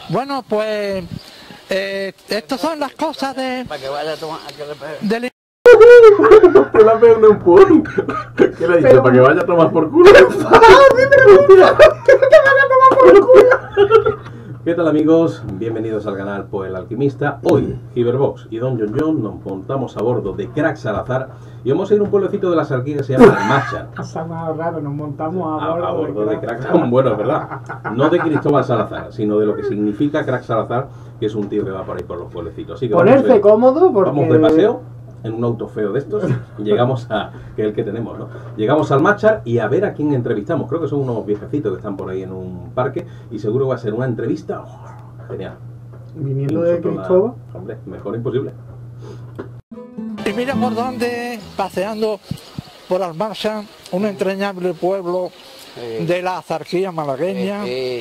Bueno, pues estas son las cosas de... Para que vaya a tomar... del... Que la pega un empujón. ¿Qué le ha dicho? Para que vaya a tomar por culo. ¿Qué tal, amigos? Bienvenidos al canal Poe el Alquimista. Hoy, Iberbox y Don John nos montamos a bordo de Crack Salazar y vamos a ir a un pueblecito de la Sarquía que se llama Almáchar. Está más raro, nos montamos A bordo de Crack. Bueno, es verdad. No de Cristóbal Salazar, sino de lo que significa Crack Salazar, que es un tío que va por ahí por los pueblecitos. Así que ponerse cómodo porque... Vamos de paseo en un auto feo de estos y llegamos a... que es el que tenemos, ¿no? Llegamos al Almáchar y a ver a quién entrevistamos. Creo que son unos viejecitos que están por ahí en un parque y seguro va a ser una entrevista genial. Viniendo de Cristóbal. Hombre, mejor imposible. Y mira por dónde, paseando por Almáchar, un entrañable pueblo de la Zarquía malagueña.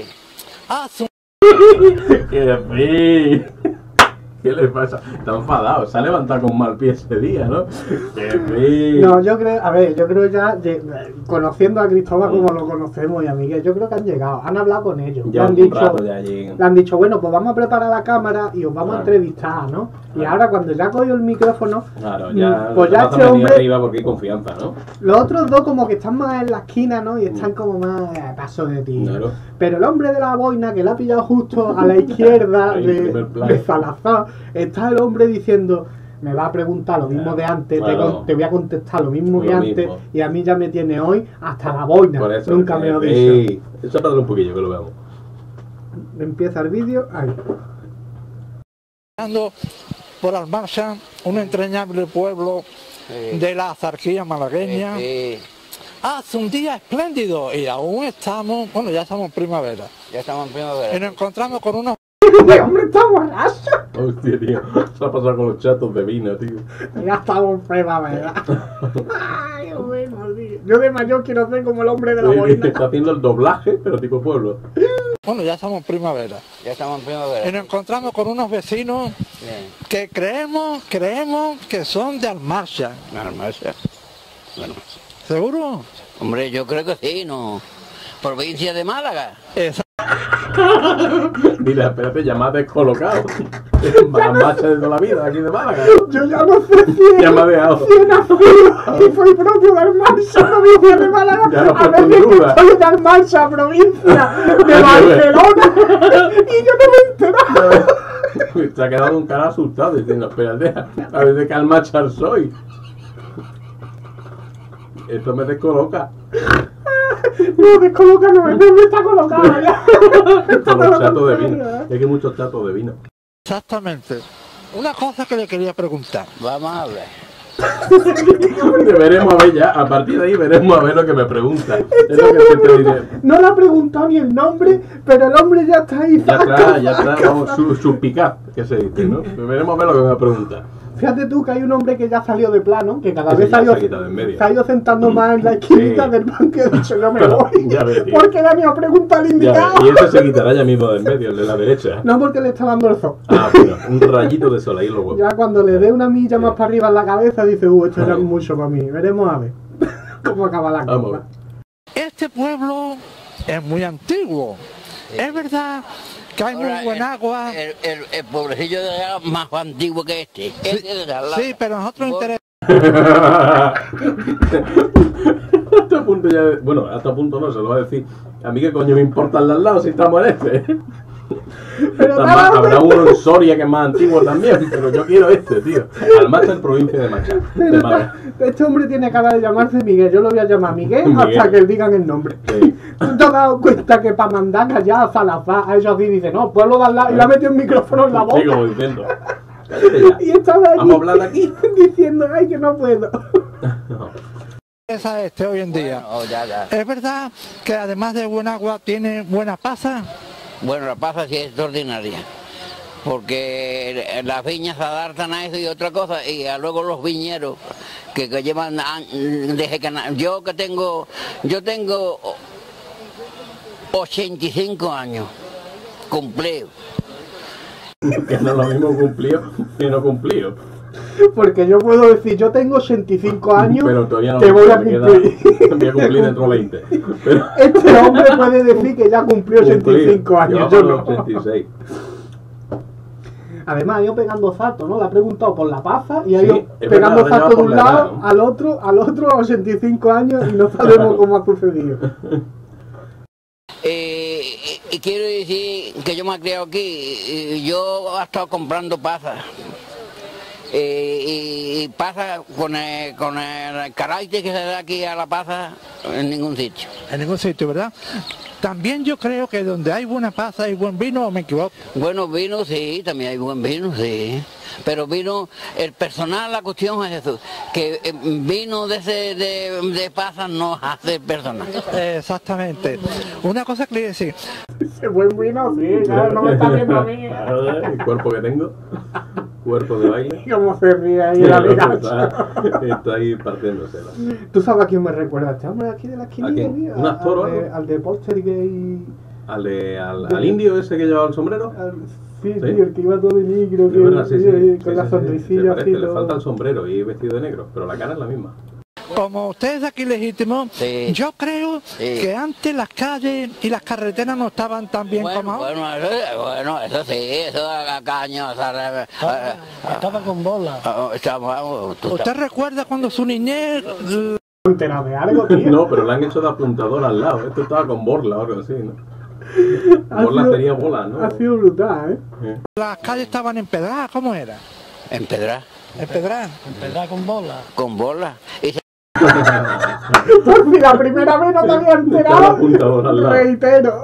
¿Qué le pasa? Está enfadado, se ha levantado con mal pie ese día, ¿no? No, yo creo, a ver, yo creo ya, conociendo a Cristóbal como lo conocemos y a Miguel, yo creo que han llegado, han hablado con ellos. Ya le han dicho, bueno, pues vamos a preparar la cámara y os vamos a entrevistar, ¿no? Y ahora cuando ya ha cogido el micrófono, pues ya este hombre... arriba porque hay confianza, ¿no? Los otros dos como que están más en la esquina, ¿no? Y están como más a paso de ti. Claro. Pero el hombre de la boina, que le ha pillado justo a la izquierda de Salazar, está el hombre diciendo, me va a preguntar lo mismo de antes, claro. Te voy a contestar lo mismo que antes, y a mí ya me tiene hoy hasta la boina. Por eso, nunca me lo he dicho. Eso para un poquillo que lo veamos. Empieza el vídeo, ahí. Por Almáchar, un entrañable pueblo de la Zarquía malagueña. Hace un día espléndido y aún estamos, bueno, ya estamos en primavera. Ya estamos en primavera. Y nos encontramos con unos... ¡Este hombre está borracho! Hostia, tío, se ha pasado con los chatos de vino, tío. Ya estamos en primavera. Ay, bueno, tío. Yo de mayor quiero ser como el hombre de la boina. Está haciendo el doblaje, pero tipo pueblo. Bueno, ya estamos en primavera. Ya estamos en primavera. Y nos encontramos con unos vecinos que creemos que son de Almáchar. Almáchar. Bueno. ¿Seguro? Hombre, yo creo que sí, ¿no? Provincia de Málaga. Mira, espérate, ya me has descolocado. Almáchar de toda la vida, aquí de Málaga. Yo ya no sé si ya me ha dejado. Si nacido y fue propio de Almáchar, provincia de Málaga. Ya no a veces que soy de Almáchar, provincia de Barcelona. Y yo no me he enterado. Se ha quedado un cara asustado diciendo, espérate, a ver de qué Almáchar soy. Esto me descoloca. No, descoloca no, me está colocado ya. Con los chatos de vino. Es que hay muchos chatos de vino. Exactamente. Una cosa que le quería preguntar. Vamos a ver. Veremos a ver ya, a partir de ahí veremos a ver lo que me pregunta. Es lo que siempre diré. No le ha preguntado ni el nombre, pero el hombre ya está ahí. Ya está, vamos, su picaz, que se dice, ¿no? Veremos a ver lo que me pregunta. Fíjate tú que hay un hombre que ya salió de plano, que cada vez se ha ido sentando más en la esquinita del banco y ha dicho, no me voy. Ya ves, porque le han ido a preguntar al indicado. Y ese se quitará ya mismo del medio, el de la derecha. No, porque le está dando el sol. Ah, bueno, un rayito de sol ahí los huevos. Ya cuando le dé una milla más para arriba en la cabeza, dice, esto era mucho para mí. Veremos a ver cómo acaba la cosa. Este pueblo es muy antiguo. Es verdad que hay muy buen agua. El pueblecillo de allá más antiguo que este. Sí, pero a nosotros nos interesa. Hasta punto ya, bueno, hasta punto no, se lo va a decir. A mí qué coño me importa el de al lado si estamos en este. Pero habrá uno en Soria que es más antiguo también, pero yo quiero este, tío. Almáchar, provincia de Málaga. Este hombre tiene cara de llamarse Miguel, yo lo voy a llamar Miguel hasta que digan el nombre. Sí. ¿Tú te has dado cuenta que para mandar allá a Salazar, a ellos así dice, no, pueblo de al lado, y le ha metido el micrófono en la boca? Sí, como diciendo. Y estaba allí, vamos a hablar de aquí diciendo, ay, que no puedo. Esa hoy en día. Bueno, ya. Es verdad que además de buen agua tiene buena pasa. Bueno, la pasa sí es extraordinaria, porque las viñas adaptan a eso y otra cosa, y luego los viñeros que llevan desde que yo tengo 85 años, cumplido. Que no es lo mismo cumplido que no cumplido. Porque yo puedo decir, yo tengo 85 años, pero todavía no que voy a cumplir. Voy a cumplir dentro de 20. Pero... Este hombre puede decir que ya cumplió 85 años, yo no. 86. Además, ha ido pegando saltos, ¿no? Le ha preguntado por la paza y ha Sí, ido es pegando verdad, saltos de un por la lado edad, ¿no? al otro a 85 años y no sabemos cómo ha sucedido. Y quiero decir que yo me he criado aquí, yo he estado comprando pasas. Y pasa con el carácter que se da aquí a la pasa en ningún sitio. En ningún sitio, ¿verdad? También yo creo que donde hay buena pasa hay buen vino, ¿o me equivoco? Buenos vinos, sí, también hay buen vino, sí. Pero vino, el personal, la cuestión es eso, que vino de pasas no hace personal. Exactamente. Una cosa que le iba a decir, Ese buen vino, sí, claro, no me está viendo a mí. El cuerpo que tengo, cuerpo de baile. Cómo se ríe ahí el amigacho. Está ahí partiéndosela. ¿Tú sabes a quién me recuerda este hombre aquí de la ¿A esquina? quién? ¿Un actor o algo? Al de Poltergeist. ¿Al indio ese que llevaba el sombrero? Sí, ¿Sí? sí, el que iba todo de negro, De verdad, sí, con la sonrisilla Se así. parece, le todo. falta el sombrero y vestido de negro, pero la cara es la misma. como ustedes aquí legítimos, Sí. yo creo Sí. que antes las calles y las carreteras no estaban tan bien como ahora. Bueno, eso sí, eso a caño, Estaba con bola. ¿Usted recuerda cuando su niñez... ¿Entera de algo, tío? No, pero le han hecho de apuntador al lado. Esto estaba con borla o algo así, ¿no? Borla tenía bola, ¿no? Ha sido brutal, ¿eh? las calles estaban empedradas? ¿Cómo era? Empedrar, ¿Empedradas? Empezaba con bola. con bola. Y se Por si la primera vez no te había Estaba enterado, apuntador al lado. reitero.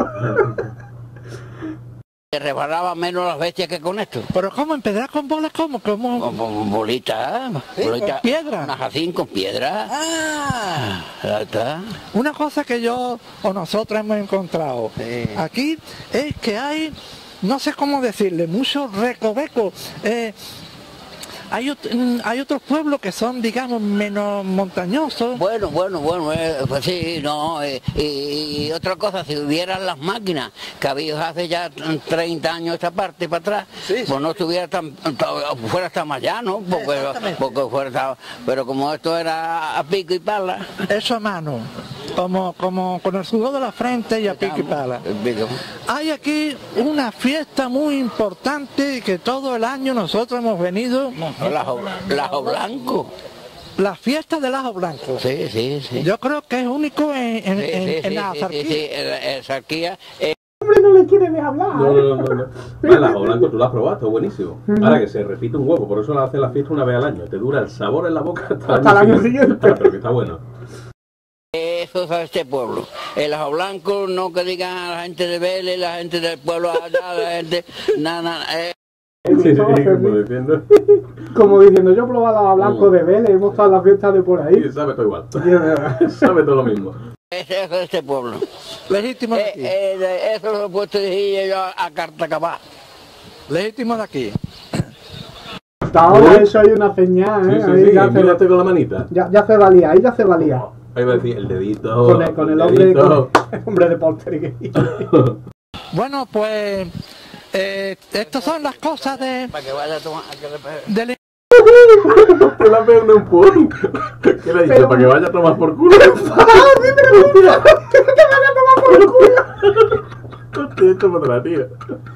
rebalaba menos las bestias que con esto. ¿Pero cómo empedradas con bolas? ¿Cómo? Con bolitas, Sí, con piedra. Una jacín con piedra. Ah, Ya está. una cosa que yo o nosotros hemos encontrado Sí. aquí es que hay, no sé cómo decirle, muchos recovecos. Hay otros pueblos que son, digamos, menos montañosos. Bueno, pues sí, no, y otra cosa, si hubieran las máquinas que había hace ya 30 años esta parte para atrás, Sí, sí. pues no estuviera fuera hasta más llano, porque fuera, pero como esto era a pico y pala, Eso a mano, como con el sudor de la frente y a pico y pala. Hay aquí una fiesta muy importante que todo el año nosotros hemos venido, Lajo blanco. la fiesta del ajo blanco. Sí, sí, sí. Yo creo que es único en la Azarquía. Sí, en Azarquía. Hombre, no le quiere de hablar. No. El ajo blanco tú lo has probado, está buenísimo. Ahora que se repite un huevo, por eso lo hace la fiesta una vez al año. Te dura el sabor en la boca Hasta el año siguiente. Pero que está bueno. Eso es este pueblo. El ajo blanco, no que digan a la gente de Vélez, la gente del pueblo allá, la gente... Nada, Sí, Como diciendo, yo he probado a blanco de Vélez, hemos estado en la fiesta de por ahí. Sí, sabe todo igual. Y es verdad. Sabe todo lo mismo. eso es este pueblo. Legítimo de aquí. Eso lo he puesto decir yo a Cartacabá. Legítimo de aquí. Hasta ahora eso hay una señal, Sí, ¿eh? sí, Ahí sí. ya, Mírate con la manita. ya se valía, ahí ya se valía. Ahí va a decir el dedito. Con el hombre, dedito. el hombre de Poltergeist. Bueno, pues estas son las cosas Para que vaya a tomar... del... Te la pega un empujón. ¿Qué le ha dicho? Pero- Para que vaya a tomar por culo. Hostia, esto para la tía.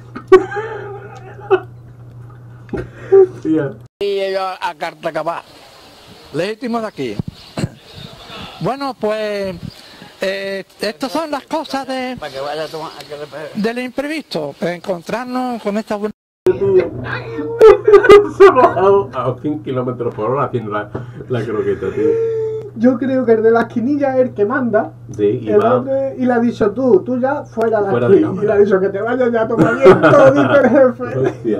Tía. Y yo a Cartacabá. Legítimo de aquí. Bueno, pues estas son las cosas Para que vaya a tomar... del imprevisto. Encontrarnos con esta buena... Se ha bajado a 100 kilómetros por hora haciendo la croqueta, tío. Yo creo que el de la esquinilla es el que manda. Sí, y El va. hombre, y le ha dicho tú ya fuera de Fuera aquí. de cámara. Y le ha dicho que te vayas ya a tomar viento, dice el jefe. Hostia.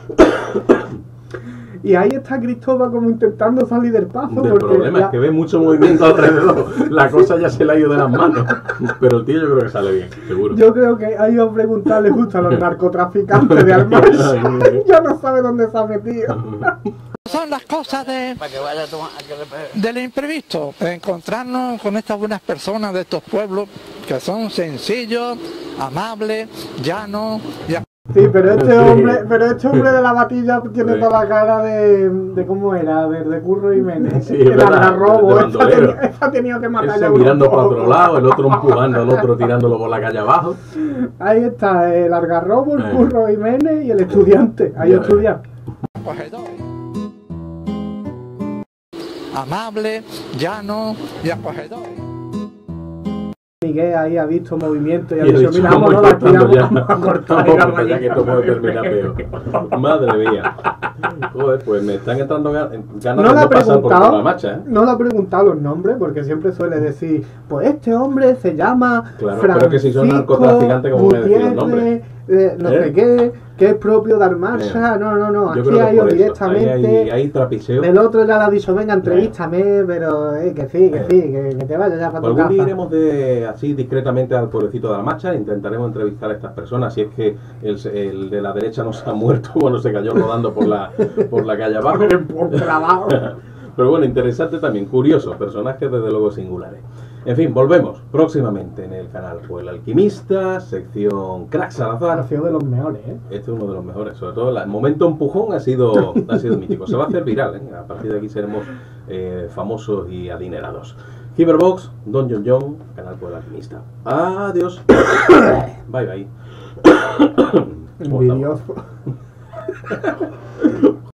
Y ahí está Cristóbal como intentando salir del paso. El porque problema es que ve mucho movimiento alrededor. La cosa ya se le ha ido de las manos. Pero el tío yo creo que sale bien, seguro. yo creo que ha ido a preguntarle justo a los narcotraficantes de Almansa. Ya no sabe dónde se ha metido. Son las cosas Para que vaya a tomar... del imprevisto. Encontrarnos con estas buenas personas de estos pueblos que son sencillos, amables, llanos y Sí, pero este hombre de la batilla tiene toda la cara de ¿cómo era? De Curro Jiménez. Sí, el algarrobo, esa ha tenido que matar ese mirando para otro lado, el otro empujando al otro, tirándolo por la calle abajo. Ahí está, el algarrobo, el Curro Jiménez y el estudiante. Ahí estudia. Acogedor. Amable, llano y acogedor. Miguel ahí ha visto movimiento y ha Y dicho, mira, vámonos de aquí, vamos a cortar. Vamos, ya que esto puede terminar peor. Madre mía. Joder, pues me están entrando ganas de no pasar por la marcha, ¿eh? No le ha preguntado los nombres, porque siempre suele decir, pues este hombre se llama claro, Francisco pero que si son narcotraficantes, como me decís los nombres. No sé qué, que es propio de Almarsa. No, aquí ha ido directamente. Hay trapiseo. El otro ya le ha dicho, venga, entrevístame, pero que sí, que te vayas ya para tu casa. Algún día iremos así discretamente al pueblecito de Almarcha, intentaremos entrevistar a estas personas, si es que el de la derecha no se ha muerto cuando se cayó rodando por la calle abajo. Pero bueno, interesante también, curioso, personajes desde luego singulares. En fin, volvemos próximamente en el canal Fue el Alquimista, sección Crack Salazar. Ha sido de los mejores, ¿eh? Este es uno de los mejores, sobre todo el momento empujón ha sido mítico. Se va a hacer viral, ¿eh? A partir de aquí seremos famosos y adinerados. Cyberbox, Don John, canal Fue el Alquimista. Adiós. Bye bye. Envidioso.